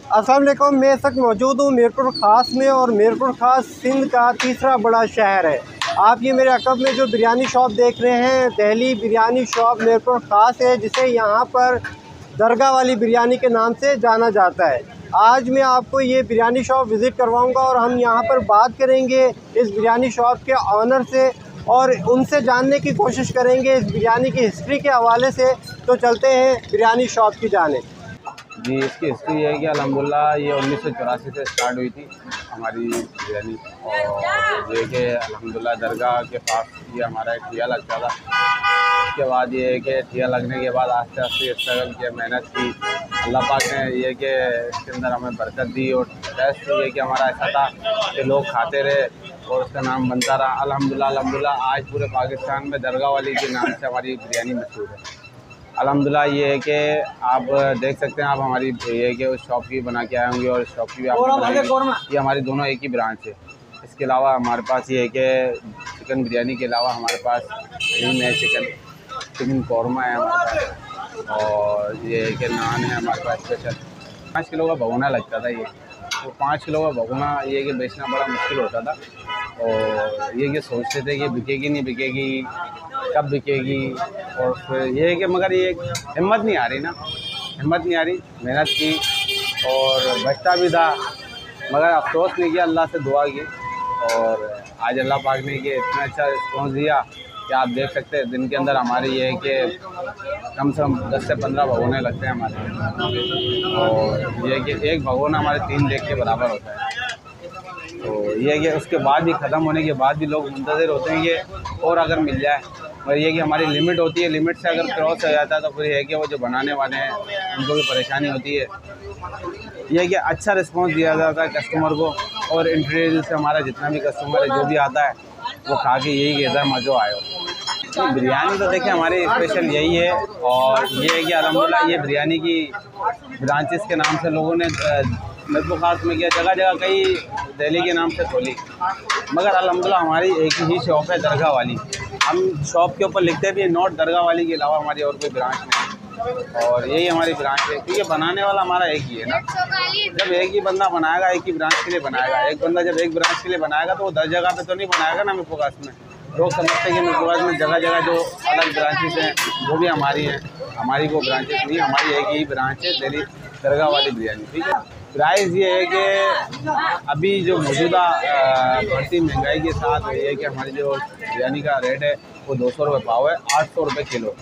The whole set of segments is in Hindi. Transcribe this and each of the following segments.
अस्सलाम वालेकुम, मैं इस वक्त मौजूद हूँ मीरपुर ख़ास में, और मीरपुर ख़ास सिंध का तीसरा बड़ा शहर है। आप ये मेरे अकब में जो बिरयानी शॉप देख रहे हैं, दहली बिरयानी शॉप मीरपुर ख़ास है, जिसे यहाँ पर दरगाह वाली बिरयानी के नाम से जाना जाता है। आज मैं आपको ये बिरयानी शॉप विज़िट करवाऊँगा और हम यहाँ पर बात करेंगे इस बिरयानी शॉप के ऑनर से और उनसे जानने की कोशिश करेंगे इस बिरयानी की हिस्ट्री के हवाले से। तो चलते हैं बिरयानी शॉप की जाने। जी, इसकी हिस्ट्री है कि अल्हम्दुलिल्लाह ये 1984 से स्टार्ट हुई थी हमारी बिरयानी, और ये कि अल्हम्दुलिल्लाह दरगाह के पास ये हमारा एक ठिया लगता था। उसके बाद ये है कि ठिया लगने के बाद आस्ते आस्ते स्ट्रगल किया, मेहनत की। अल्लाह पाक ने ये कि इसके अंदर हमें बरकत दी, और टेस्ट ये कि हमारा ऐसा था कि लोग खाते रहे और उसका नाम बनता रहा। अल्हम्दुलिल्लाह आज पूरे पाकिस्तान में दरगाह वाली के नाम से हमारी बिरयानी मशहूर है। अल्हम्दुलिल्लाह ये है कि आप देख सकते हैं, आप हमारी ये है कि उस शॉप की बना के आए होंगे और शॉप की भी आप ये हमारी दोनों एक ही ब्रांच है। इसके अलावा हमारे पास ये है कि चिकन बिरयानी के अलावा हमारे पास हलीम है, चिकन कौरमा है हमारे पास, और ये है कि नान है हमारे पास स्पेशल। 5 किलो का भगोना लगता था ये, तो 5 किलो का भगोना ये कि बेचना बड़ा मुश्किल होता था, और ये कि सोचते थे कि बिकेगी नहीं बिकेगी, कब बिकेगी, और फिर ये है कि मगर ये हिम्मत नहीं आ रही ना, हिम्मत नहीं आ रही। मेहनत की और बचता भी था, मगर अफसोस नहीं किया, अल्लाह से दुआ की, और आज अल्लाह पाक ने कि इतना अच्छा रिस्पॉन्स दिया कि आप देख सकते हैं दिन के अंदर हमारे ये है कि कम से कम 10 से 15 भगोने लगते हैं हमारे, और ये है कि एक भगोना हमारे 3 लेग के बराबर होता है। तो ये है कि उसके बाद भी ख़त्म होने के बाद भी लोग मुंतज़िर होते हैं कि और अगर मिल जाए, और ये कि हमारी लिमिट होती है, लिमिट से अगर क्रॉस हो जाता है तो फिर ये है कि वो जो बनाने वाले हैं उनको भी परेशानी होती है। ये है कि अच्छा रिस्पांस दिया जाता है कस्टमर को, और इंटीरियर से हमारा जितना भी कस्टमर है जो भी आता है वो खा के यही कहता है मज़ो आयो। तो बिरयानी तो देखिए हमारी स्पेशल यही है, और ये है कि अल्हम्दुलिल्लाह ये बिरयानी की ब्रांचेस के नाम से लोगों ने मीरपुर ख़ास में किया, जगह जगह कई दिल्ली के नाम से खोली, मगर अल्हम्दुलिल्लाह हमारी एक ही शॉप है दरगाह वाली। हम शॉप के ऊपर लिखते भी नॉट दरगाह वाली के अलावा हमारी और कोई ब्रांच नहीं, और यही हमारी ब्रांच है, क्योंकि बनाने वाला हमारा एक ही है ना। जब एक ही बंदा बनाएगा, एक ही ब्रांच के लिए बनाएगा, एक बंदा जब एक ब्रांच के लिए बनाएगा तो वो 10 जगह पे तो नहीं बनाएगा ना मीरपुर ख़ास में। लोग समझते हैं कि मीरपुर ख़ास में जगह जगह जो अलग ब्रांचेस हैं वो भी हमारी हैं, हमारी वो ब्रांचेस नहीं, हमारी एक ही ब्रांच है दिल्ली दरगाह वाली बिरयानी। ठीक है, प्राइस ये है कि अभी जो मौजूदा बढ़ती महंगाई के साथ ये है कि हमारी जो बिरयानी का रेट है वो 200 रुपये पाव है, 800 रुपये किलो,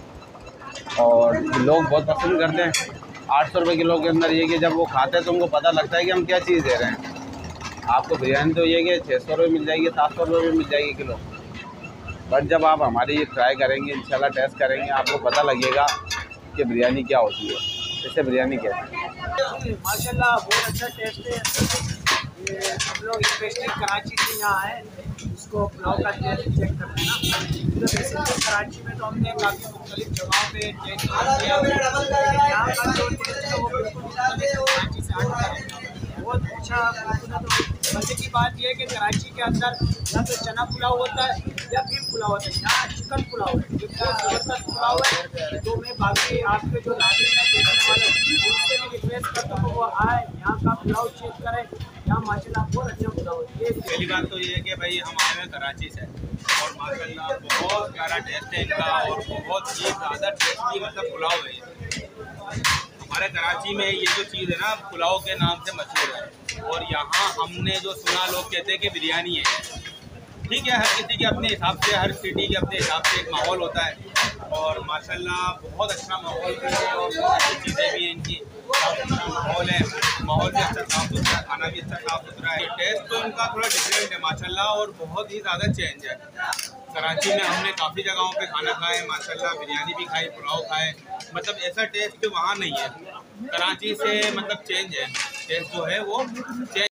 और लोग बहुत पसंद करते हैं। 800 रुपये किलो के अंदर ये कि जब वो खाते हैं तो उनको पता लगता है कि हम क्या चीज़ दे रहे हैं। आपको बिरयानी तो ये कि 600 रुपये मिल जाएगी, 700 रुपये मिल जाएगी किलो, बट जब आप हमारी ये ट्राई करेंगे, इंशाल्लाह टेस्ट करेंगे, आपको पता लगेगा कि बिरयानी क्या होती है, इससे बिरयानी कहते हैं। माशाल्लाह बहुत अच्छा टेस्ट है। ये हम लोग स्पेशली कराची से यहाँ आए, इसको पुलाव का टेस्ट चेक करते हैं ना। तो बेसिकली कराची में तो हमने काफ़ी मुख्तलिफ जगहों पे टेस्ट किया, यहाँ का जो टेस्ट है वो बिल्कुल कराची से हट कर बहुत अच्छा। तो मज़े की बात यह है कि कराची के अंदर या तो चना पुलाव होता है या बीफ पुलाव होता है, यहाँ चिकन पुलाव है, जो बहुत ज़बरदस्त पुलाव है। तो मैं बाकी आपके जो नाज़रीन हैं देखने वाले उनसे भी रिक्वेस्ट करता हूँ वो आए, यहाँ का पुलाव चेक करें, यहाँ माशाल्लाह बहुत अच्छा पुलाव है। पहली बात तो ये है कि भाई हम आए हैं कराची से, और माशाल्लाह बहुत प्यारा टेस्ट है इनका, और बहुत ही ज़्यादा टेस्टी मतलब पुलाव है। हमारे कराची में ये जो चीज़ है ना पुलाव के नाम से मशहूर है, और यहाँ हमने जो सुना लोग कहते हैं कि बिरयानी है। ठीक है, हर किसी के अपने हिसाब से, हर सिटी के अपने हिसाब से एक माहौल होता है, और माशाल्लाह बहुत अच्छा माहौल भी है, और बहुत अच्छी चीज़ें भी हैं इनकी, बहुत अच्छा माहौल है, माहौल भी अच्छा साफ़ सुथरा, खाना भी अच्छा साफ़ सुथरा है। टेस्ट तो इनका थोड़ा डिफरेंट है माशाल्लाह, और बहुत ही ज़्यादा चेंज है। कराची में हमने काफ़ी जगहों पे खाना खाए माशाल्लाह, बिरयानी भी खाई, पुलाव खाए, मतलब ऐसा टेस्ट वहाँ नहीं है। कराची से मतलब चेंज है, टेस्ट जो है वो चेंज